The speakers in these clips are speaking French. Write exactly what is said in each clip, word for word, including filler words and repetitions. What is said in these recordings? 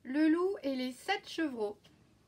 Le loup et les sept chevreaux.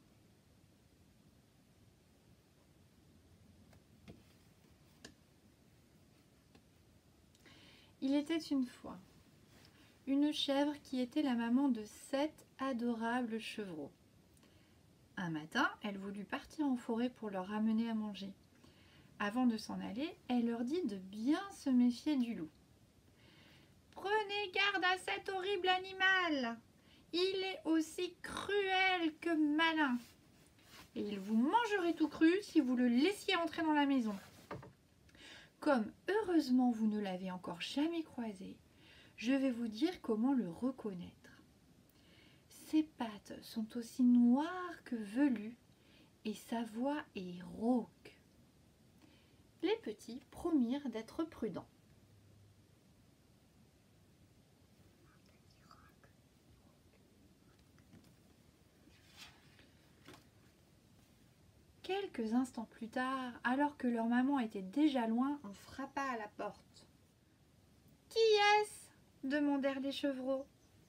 Il était une fois une chèvre qui était la maman de sept adorables chevreaux. Un matin, elle voulut partir en forêt pour leur ramener à manger. Avant de s'en aller, elle leur dit de bien se méfier du loup. « Prenez garde à cet horrible animal. Il est aussi cruel que malin. Et il vous mangerait tout cru si vous le laissiez entrer dans la maison. Comme heureusement vous ne l'avez encore jamais croisé, je vais vous dire comment le reconnaître. Ses pattes sont aussi noires que velues et sa voix est rauque. » Les petits promirent d'être prudents. Quelques instants plus tard, alors que leur maman était déjà loin, on frappa à la porte. « Qui est-ce » demandèrent les chevreaux.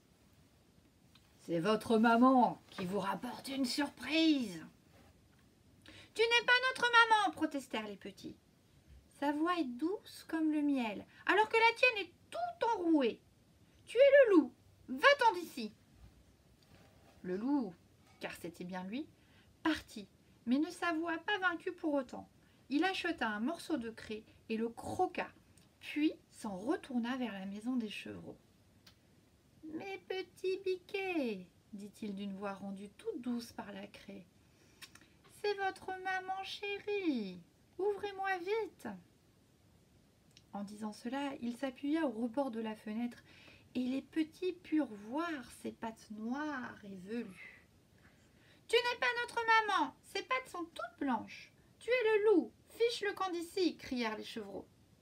« C'est votre maman qui vous rapporte une surprise. »« Tu n'es pas notre maman » protestèrent les petits. « Sa voix est douce comme le miel, alors que la tienne est tout enrouée. Tu es le loup, va-t'en d'ici. » Le loup, car c'était bien lui, partit, mais ne s'avoua pas vaincu pour autant. Il acheta un morceau de craie et le croqua, puis s'en retourna vers la maison des chevreaux. « Mes petits biquets, dit-il d'une voix rendue toute douce par la craie, c'est votre maman chérie, ouvrez-moi vite. » En disant cela, il s'appuya au rebord de la fenêtre et les petits purent voir ses pattes noires et velues. « Tu n'es pas notre maman, ses pattes sont toutes blanches. Tu es le loup, fiche le camp d'ici » crièrent les chevreaux.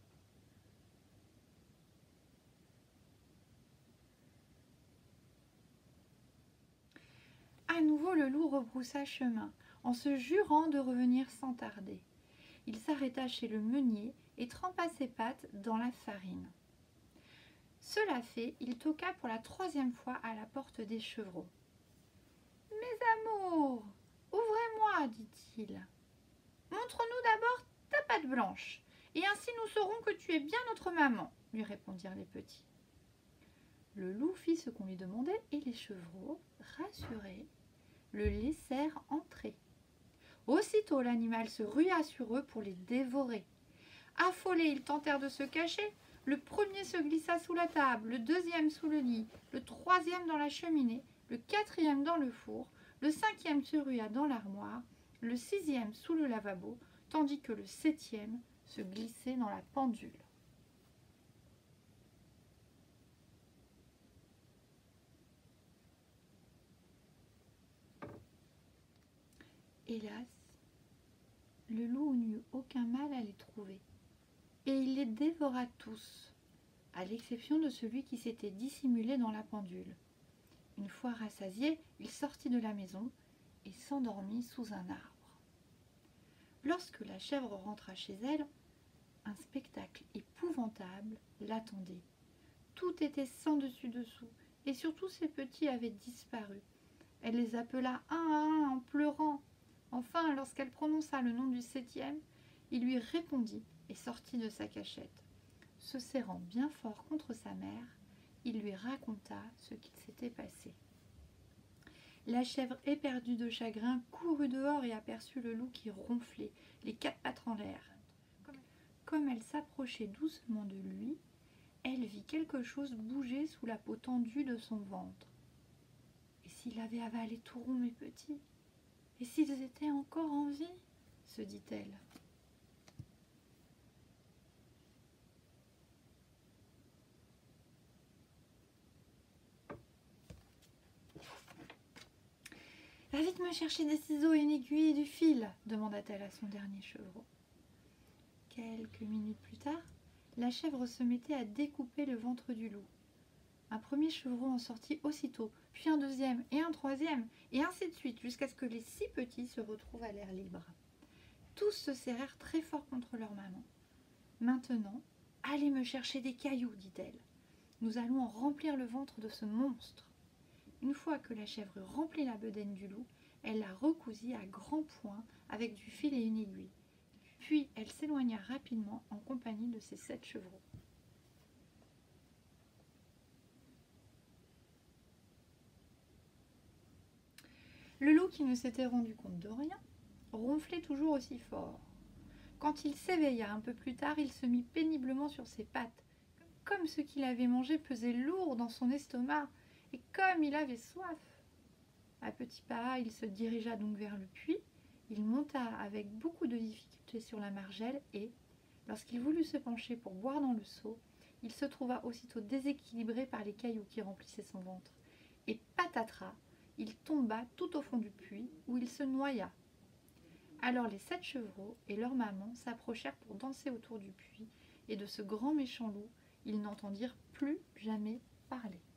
À nouveau, le loup rebroussa chemin, en se jurant de revenir sans tarder. Il s'arrêta chez le meunier et trempa ses pattes dans la farine. Cela fait, il toqua pour la troisième fois à la porte des chevreaux. « Mes amours, ouvrez-moi, dit-il. Montre-nous d'abord ta patte blanche, et ainsi nous saurons que tu es bien notre maman, lui répondirent les petits. Le loup fit ce qu'on lui demandait et les chevreaux, rassurés, le laissèrent entrer. Aussitôt l'animal se rua sur eux pour les dévorer. Affolés, ils tentèrent de se cacher. Le premier se glissa sous la table, le deuxième sous le lit, le troisième dans la cheminée, le quatrième dans le four, le cinquième se rua dans l'armoire, le sixième sous le lavabo, tandis que le septième se glissait dans la pendule. Hélas, le loup n'eut aucun mal à les trouver, et il les dévora tous, à l'exception de celui qui s'était dissimulé dans la pendule. Une fois rassasié, il sortit de la maison et s'endormit sous un arbre. Lorsque la chèvre rentra chez elle, un spectacle épouvantable l'attendait. Tout était sans dessus-dessous, et surtout ses petits avaient disparu. Elle les appela un à un en pleurant. Enfin, lorsqu'elle prononça le nom du septième, il lui répondit et sortit de sa cachette. Se serrant bien fort contre sa mère, il lui raconta ce qu'il s'était passé. La chèvre, éperdue de chagrin, courut dehors et aperçut le loup qui ronflait, les quatre pattes en l'air. Comme elle s'approchait doucement de lui, elle vit quelque chose bouger sous la peau tendue de son ventre. Et s'il avait avalé tout rond mes petits? Et s'ils étaient encore en vie? Se dit-elle. Va vite me chercher des ciseaux, une aiguille et du fil, demanda-t-elle à son dernier chevreau. Quelques minutes plus tard, la chèvre se mettait à découper le ventre du loup. Un premier chevreau en sortit aussitôt, puis un deuxième et un troisième, et ainsi de suite, jusqu'à ce que les six petits se retrouvent à l'air libre. Tous se serrèrent très fort contre leur maman. « Maintenant, allez me chercher des cailloux, dit-elle. Nous allons en remplir le ventre de ce monstre. » Une fois que la chèvre remplit la bedaine du loup, elle la recousit à grands points avec du fil et une aiguille. Puis elle s'éloigna rapidement en compagnie de ses sept chevreaux. Le loup, qui ne s'était rendu compte de rien, ronflait toujours aussi fort. Quand il s'éveilla un peu plus tard, il se mit péniblement sur ses pattes. Comme ce qu'il avait mangé pesait lourd dans son estomac, et comme il avait soif. À petits pas, il se dirigea donc vers le puits. Il monta avec beaucoup de difficulté sur la margelle et, lorsqu'il voulut se pencher pour boire dans le seau, il se trouva aussitôt déséquilibré par les cailloux qui remplissaient son ventre. Et patatras, il tomba tout au fond du puits où il se noya. Alors les sept chevreaux et leur maman s'approchèrent pour danser autour du puits, et de ce grand méchant loup, ils n'entendirent plus jamais parler.